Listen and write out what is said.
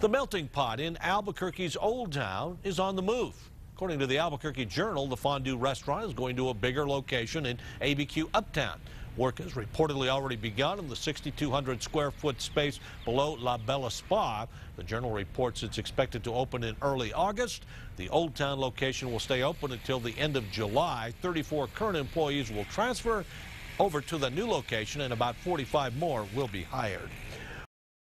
The melting pot in Albuquerque's Old Town is on the move. According to the Albuquerque Journal, the fondue restaurant is going to a bigger location in ABQ Uptown. Work has reportedly already begun in the 6,200 square foot space below La Bella Spa. The Journal reports it's expected to open in early August. The Old Town location will stay open until the end of July. 34 current employees will transfer over to the new location and about 45 more will be hired.